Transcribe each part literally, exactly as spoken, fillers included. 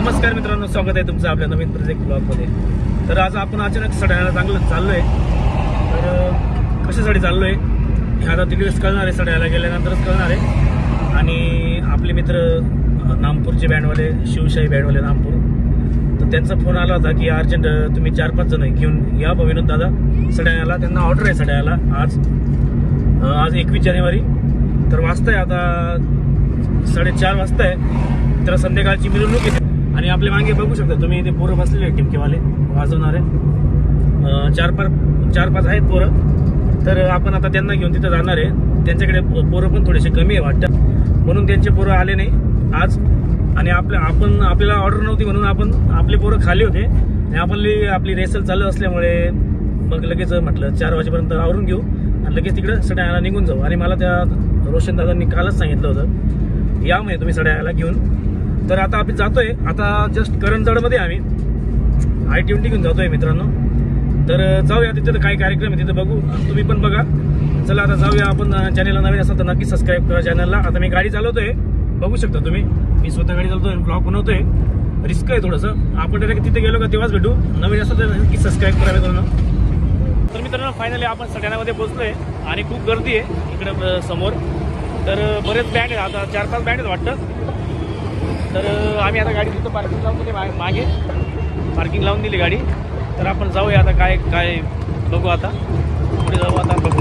नमस्कार मित्रांनो, स्वागत आहे तुमचं आपल्या नवीन प्रोजेक्ट ब्लॉगमध्ये। तर आज आपण अचानक सड्याला चांगलं चाललोय। तर कशासाठी चाललोय हे आता तीन दिवस कळणार आहे, सड्याला गेल्यानंतरच कळणार आहे। आणि आपले मित्र नामपूरचे बँडवाले, शिवशाही बँडवाले नामपूर, तर त्यांचा फोन आला होता की अर्जंट तुम्ही चार पाच जण घेऊन या विनोद दादा सड्याला, त्यांना ऑर्डर आहे सड्याला आज आज एकवीस जानेवारी। तर वाजताय आता साडेचार वाजताय, तर संध्याकाळची मिरवणूक येते। आणि आपल्या मागे बघू शकता तुम्ही, ते पोरं बसलेले टिमकेवाले वाजवणारे, चार पाच चार पाच आहेत पोरं। तर आपण आता त्यांना घेऊन तिथं जाणार आहे। त्यांच्याकडे पोरं पण थोडेसे कमी आहे वाटतं, म्हणून त्यांचे पोरं आले नाही आज। आणि आपल्या आपण आपल्याला ऑर्डर नव्हती म्हणून आपण आपले पोरं खाली होते आणि आपली आपली रेसल चालू असल्यामुळे मग लगेच म्हटलं चार वाजेपर्यंत आवरून घेऊ आणि लगेच तिकडे सड्याला निघून जाऊ। आणि मला त्या रोशन दादांनी कालच सांगितलं होतं या म्हणजे तुम्ही सड्याला घेऊन। तर आता आपण जातोय, आता जस्ट करंजडमध्ये आम्ही आय ट्वेंटी घेऊन जातोय मित्रांनो। तर जाऊया, तिथे काय कार्यक्रम आहे तिथे बघू, तुम्ही पण बघा। चला आता जाऊया आपण। चॅनलला नवीन असाल तर नक्की सबस्क्राईब करा चॅनलला। आता मी गाडी चालवतोय, बघू शकता तुम्ही, मी स्वतः गाडी चालवतोय, ब्लॉग बनवतोय, रिस्क आहे थोडंसं। आपण डायरेक्ट तिथे गेलो का तेव्हाच भेटू। नवीन असाल तर नक्की सबस्क्राईब करा मित्रांनो। तर मित्रांनो फायनली आपण सड्यामध्ये पोहोचलोय आणि खूप गर्दी आहे इकडे समोर। तर बरेच बँड आहेत, आता चार पाच बँड आहेत वाटतं। तर आम्ही आता गाडी तिथं पार्किंग लावून दिली, मागे पार्किंग लावून दिली गाडी। तर आपण जाऊया आता, काय काय बघू, आता पुढे जाऊ, आता बघू।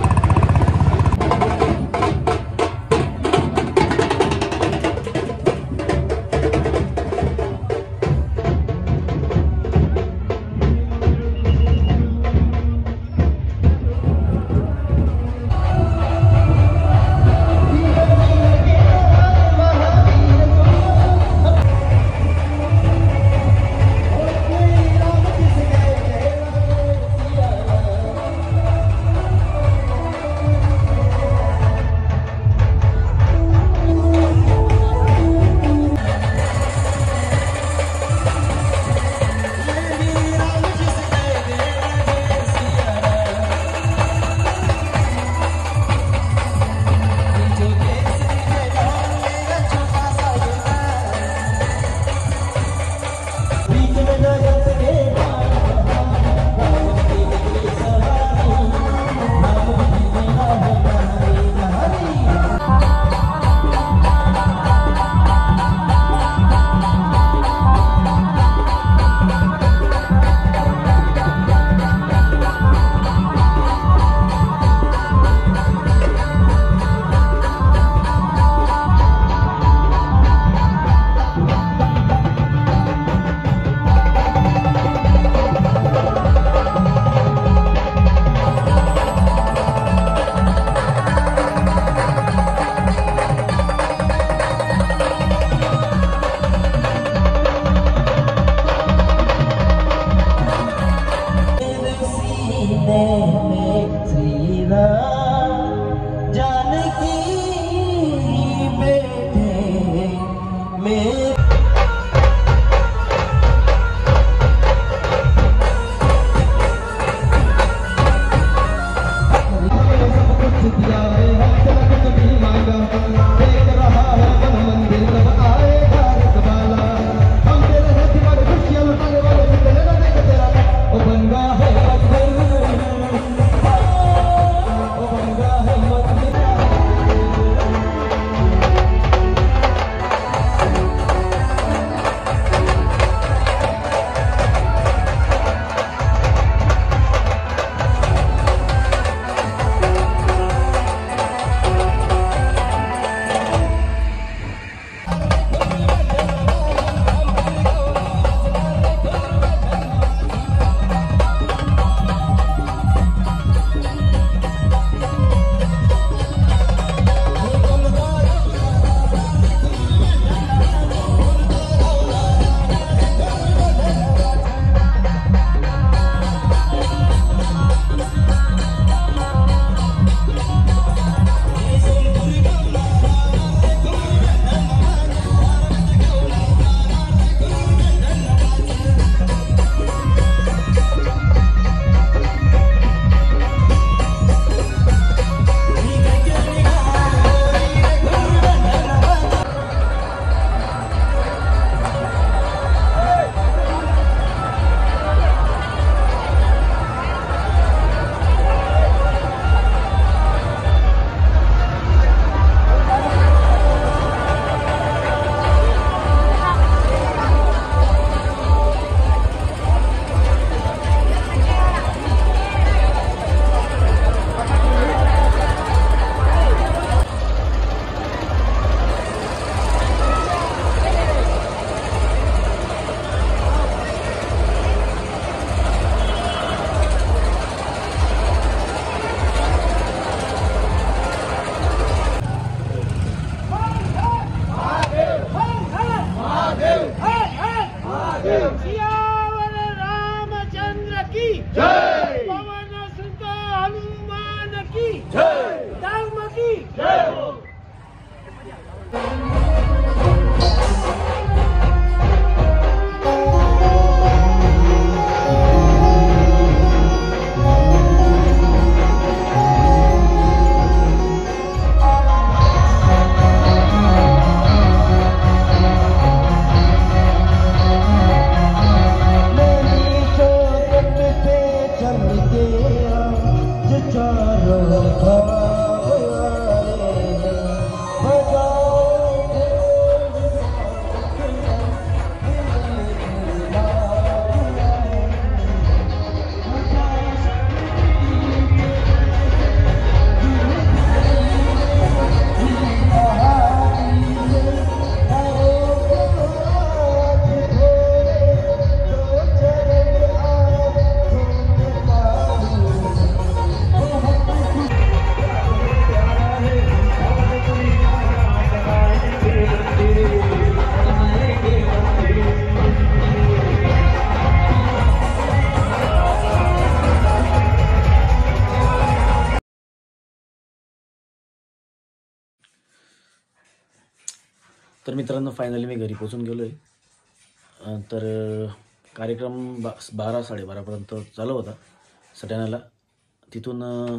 तर मित्रांनो फायनली मी घरी पोचून गेलो आहे. तर कार्यक्रम बा बारा साडेबारापर्यंत चालू होता सटाण्याला. तिथून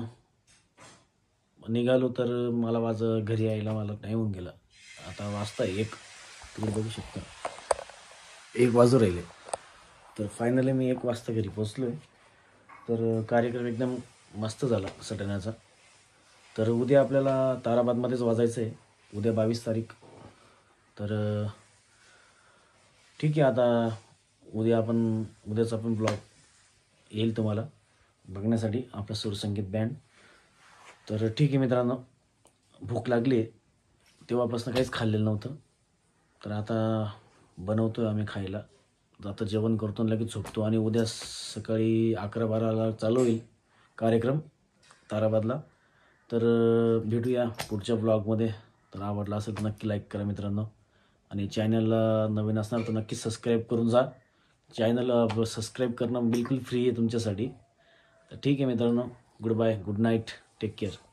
निघालो तर मला वाज घरी यायला मला टाईम होऊन गेला. आता वाजता एक, तुम्ही बघू शकता एक वाजू राहिले. तर फायनली मी एक वाजता घरी पोचलो आहे. तर कार्यक्रम एकदम मस्त झाला सटाण्याचा. तर उद्या आपल्याला ताराबादमध्येच वाजायचं आहे, उद्या बावीस तारीख. तर ठीक आहे, आता उद्या आपण उद्याचा आपण ब्लॉग येईल तुम्हाला बघण्यासाठी, आपला सूरसंगीत बँड. तर ठीक आहे मित्रांनो, भूक लागली आहे, तेव्हापासून काहीच खाल्लेलं नव्हतं. तर आता बनवतो आहे आम्ही खायला. आता जेवण करतो आणि लगेच झोपतो. आणि उद्या सकाळी अकरा बाराला चालू होईल कार्यक्रम ताराबादला. तर भेटूया पुढच्या ब्लॉगमध्ये. तर आवडला असेल तर नक्की लाईक करा मित्रांनो. आणि चॅनलला नवीन असणार तर नक्की सबस्क्राईब करून जा. चॅनल सबस्क्राईब करणं बिलकुल फ्री आहे तुमच्यासाठी. तर ठीक आहे मित्रांनो, good bye, good night, take care.